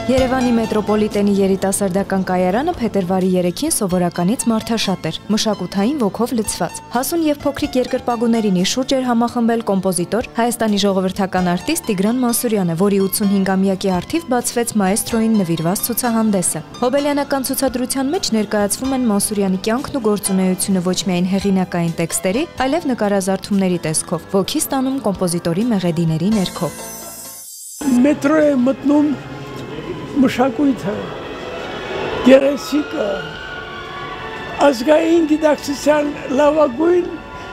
Երևանի մետրոպոլիտենի երիտասարդական կայարանը փետրվարի 3-ին սովորականից մարդաշատ էր, մշակութային ոգով լցված։ Հասուն եւ փոքրիկ երկրպագուներին շուրջ էր համախմբել կոմպոզիտոր, Հայաստանի ժողովրդական արտիստ Տիգրան Մանսուրյանը, որի 85-ամյակի առթիվ բացվեց մաեստրոյին նվիրված ցուցահանդեսը։ Հոբելյանական ցուցադրության մեջ ներկայացվում են Մանսուրյանի կյանքն ու գործունեությունը ոչ միայն հեղինակային տեքստերի, այլև նկարազարդումների տեսքով, ոգի ստանում կոմպոզիտորի մեղեդիների ներքո։ Մետրո է մտնում մշակույթը, գեղեցիկը, ազգային գիտակցության լավագույն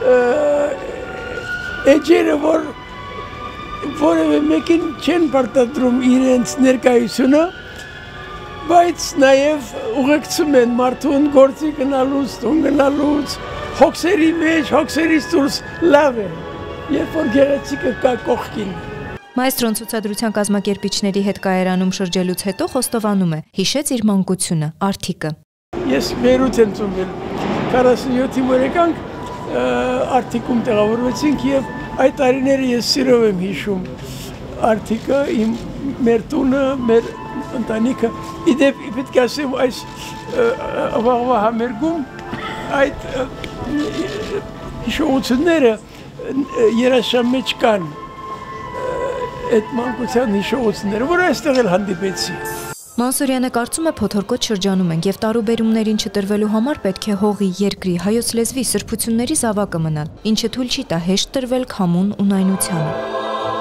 էջերը, որ որևէ մեկին չեն պարտադրում իրենց ներկայությունը, բայց նաև ուղեկցում են մարդուն գործի գնալուց, տուն գնալուց, հոգսերի մեջ, հոգսերից դուրս լավ է, երբ որ գեղեցիկը կա կողքին։ Մայստրոն ցուցադրության կազմակերպիչների հետ կայարանում շրջելուց հետո խոստովանում է, հիշեց իր մանկությունը, արդիկը։ Ես Բեյրութ եմ ծնվել, 47-ի որ եկանք արդիկում տեղավորվեցինք եւ այդ տարիները ես սիրով եմ հիշում արդիկը, մեր տունը, մեր ընտանիքը։ Իդեպ պետք է ասեմ այս վաղվա համերգում այդ հիշողությունները երաժշտության մեջ կան։ Այդ մանկության հիշողությունները, որ այստեղ էլ հանդիպեցի։ Մանսուրյանը կարծում է փոթորկոտ շրջանում են եւ տարուբերումներին չտրվելու համար պետք է հողի, երկրի, հայոց լեզվի, սրբությունների զավակը մնալ, ինչը թույլ չի տա հեշտ տրվել քամուն ու նայնությանը։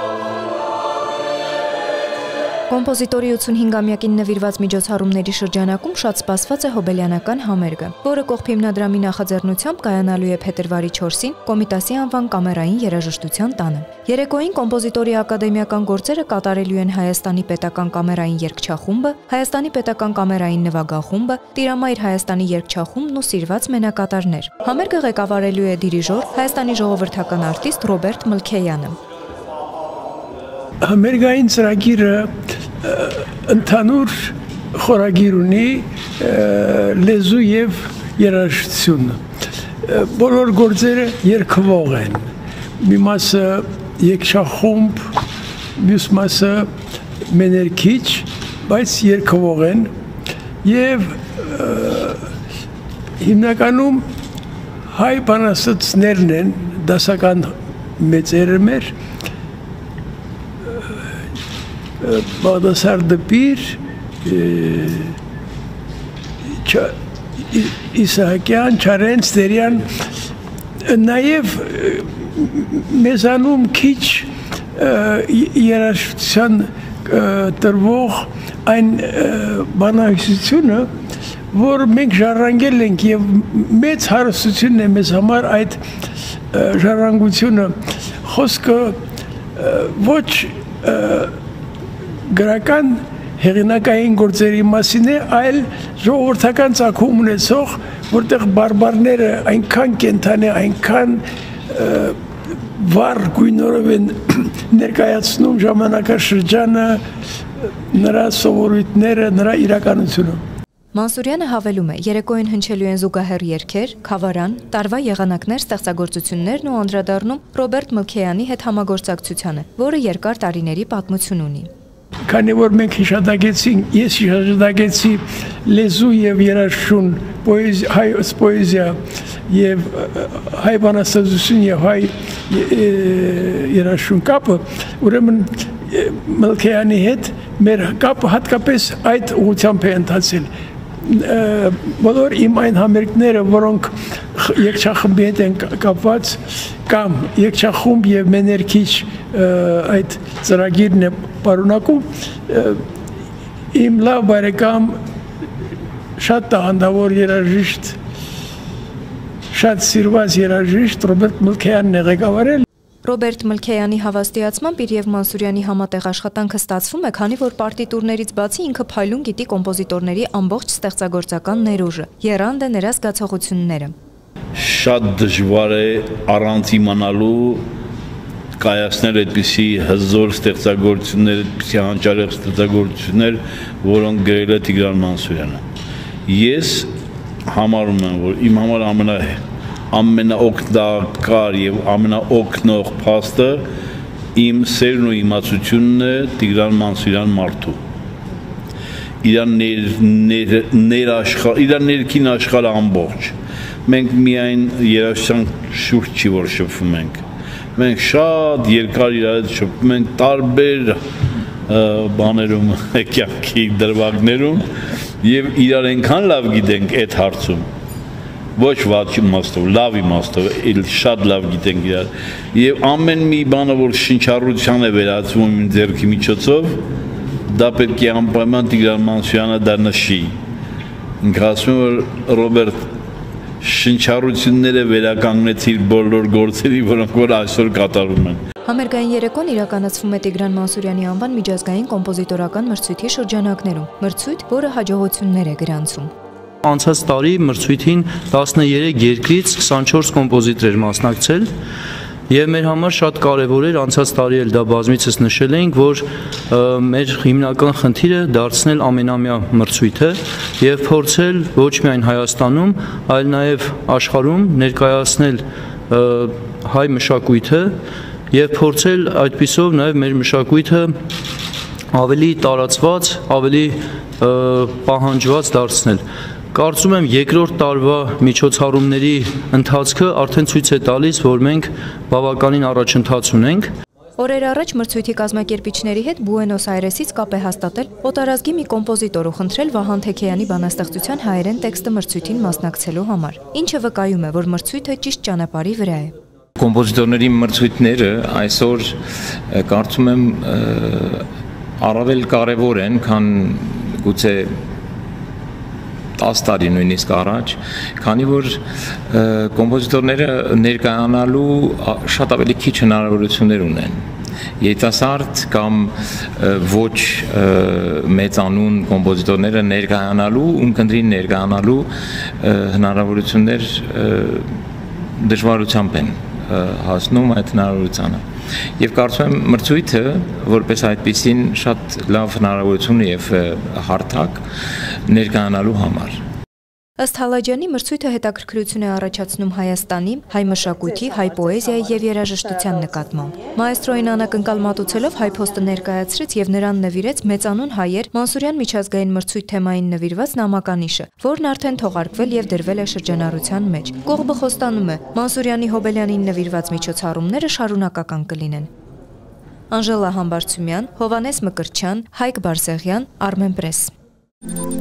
Կոմպոզիտորի 85-ամյակին նվիրված միջոցառումների շրջանակում շատ սպասված է հոբելյանական համերգը, որը կողմ հիմնադրամի նախաձեռնությամբ կայանալու է փետրվարի 4-ին Կոմիտասի անվան կամերային երաժշտության տանը։ Երեկոյին կոմպոզիտորի ակադեմիական գործերը կատարելու են Հայաստանի պետական կամերային երգչախումբը, Հայաստանի պետական կամերային նվագախումբը, Տիրամայր Հայաստանի երգչախումբն ու սիրված մենակատարներ։ Համերգը ղեկավարելու է դիրիժոր, Հայաստանի ժողովրդական արտիստ Ռոբերտ Մլքեյանը։ Համերգային ծրագիրը ընդհանուր խորագիր ունի լեզու եւ երաժշտություն։ Բոլոր գործերը երգվող են։ Մի մասը երգչախումբ, մյուս մասը մեներքիչ, բայց երգվող են եւ հիմնականում հայ բանաստեղծներն են, դասական մեծերը մեր Բաղդասար Դպիր, Իսահակյան, Չարենց, Տերյան, նաև մեզանում քիչ երաժշտության տրվող այն բանահյուսությունը, որ մենք ժառանգել ենք եւ մեծ հարստությունն է մեզ համար այդ ժառանգությունը, խոսքը ոչ գրական հեղինակային գործերի մասին է, այլ ժողովրդական ծագում ունեցող, որտեղ բարբարները այնքան կենդանի, այնքան վառ գույնորով են ներկայացնում ժամանակաշրջանը, նրա սովորույթները, նրա իրականությունը։ Մանսուրյանը հավելում է, երեկոյին հնչելու են զուգահեռ երգեր, խավարան, տարվա եղանակներ, ստեղծագործություններն ու անդրադառնում Ռոբերտ Մլքեյանի հետ համագործակցությանը, որը երկար տարիների պատմություն ունի։ Քանի որ մենք հիշատակեցինք, ես հիշատակեցի լեզու եւ երաժշտություն, հայոց պոեզիա եւ հայ բանաստեղծություն եւ հայ երաժշտություն կապը, ուրեմն Մլքեյանի հետ մեր կապը հատկապես այդ ուղղությամբ է ընթացել։ Բոլոր իմ այն համերգները, որոնք երգչախմբի հետ են կապված, կամ երգչախումբ եւ մեներքիչ այդ ծրագիրն է պարունակում, իմ լավ բարեկամ, շատ տաղանդավոր երաժիշտ, շատ սիրված երաժիշտ Ռոբերտ Մլքեյանն է ղեկավարել։ Ռոբերտ Մլքեյանի հավաստիացմամբ իր եւ Մանսուրյանի համատեղ աշխատանքը ստացվում է, քանի որ պարտիտուրներից բացի ինքը փայլուն գիտի կոմպոզիտորների ամբողջ ստեղծագործական ներուժը, եռանդ է նրա զգացողությունները։ Շատ դժվար է առանց իմանալու կայացնել այդպիսի հզոր ստեղծագործություններ, այդպիսի հանճարեղ ստեղծագործություններ, որոնք գրել է Տիգրան Մանսուրյանը։ Ես համարում եմ, որ իմ համար ամենաօգտակար եւ ամենաօգնող փաստը իմ սերն ու իմացությունն է Տիգրան Մանսուրյան մարդու։ իր ներքին աշխարհը ամբողջ։ Մենք միայն երաժշտության շուրջ չի որ շփվում ենք։ Մենք շատ երկար իրար հետ շփվում ենք տարբեր բաներում, կյանքի դրվագներում եւ իրար այնքան լավ գիտենք այդ հարցում։ Ոչ վատ իմաստով, լավ իմաստով, շատ լավ գիտենք իրար։ Եվ ամեն մի բանը, որ շինչառության է վերածվում իմ ձեռքի միջոցով, դա պետք է անպայման Տիգրան Մանսուրյանը դա նշի։ Ինքը ասում է, որ Ռոբերտ, շինչառությունները վերականգնեցիր բոլոր գործերի, որոնք որ այսօր կատարվում են։ Համերգային երեկոն իրականացվում է Տիգրան Մանսուրյանի անվան միջազգային կոմպոզիտորական մրցույթի շրջանակներում, մրցույթ, որը հաջողություններ է գրանցում։ Անցած տարի մրցույթին 13 երկրից 24 կոմպոզիտոր էր մասնակցել եւ մեր համար շատ կարեւոր էր անցած տարի էլ դա բազմիցս նշել էինք, որ մեր հիմնական խնդիրը դարձնել ամենամյա մրցույթը եւ փորձել ոչ միայն Հայաստանում, այլ նաեւ աշխարհում ներկայացնել հայ մշակույթը եւ փորձել այդպիսով նաեւ մեր մշակույթը ավելի տարածված, ավելի պահանջված դարձնել։ Կարծում եմ երկրորդ տարվա միջոցառումների ընթացքը արդեն ցույց է տալիս, որ մենք բավականին առաջընթաց ունենք։ Օրեր առաջ մրցույթի կազմակերպիչների հետ Բուենոս Այրեսից կապ է հաստատել օտարազգի մի կոմպոզիտոր ու խնդրել Վահան Թեքեյանի բանաստեղծության հայերեն տեքստը մրցույթին մասնակցելու համար, ինչը վկայում է, որ մրցույթը ճիշտ ճանապարհի վրա է։ Կոմպոզիտորների մրցույթները այսօր կարծում եմ առավել կարևոր են, քան գուցե 10 տարի նույնիսկ առաջ, քանի որ կոմպոզիտորները ներկայանալու շատ ավելի քիչ հնարավորություններ ունեն։ Երիտասարդ կամ ոչ մեծանուն կոմպոզիտորները ներկայանալու, ունկնդրին ներկայանալու հնարավորություններ դժվարությամբ են հասնում այդ հնարավորությանը։ Եվ կարծում եմ մրցույթը որպես այդպիսին շատ լավ հնարավորություն եւ հարթակ ներկայանալու համար։ Ըստ Հալաջյանի մրցույթը հետաքրքրություն է առաջացնում Հայաստանի, հայ մշակույթի, հայ պոեզիայի եւ երաժշտության նկատմամբ։ Մաեստրոին անակնկալ մատուցելով հայ փոստը ներկայացրեց եւ նրան նվիրեց մեծանուն հայեր Մանսուրյան միջազգային մրցույթ թեմային նվիրված նամականիշը, որն արդեն թողարկվել եւ դրվել է շրջանառության մեջ։ Կողմը խոստանում է, Մանսուրյանի Հոբելյանին նվիրված միջոցառումները շարունակական կլինեն։ Անժելա Համբարձումյան, Հովանես Մկրտչյան, Հայկ Բարսեղյան, Armenpress։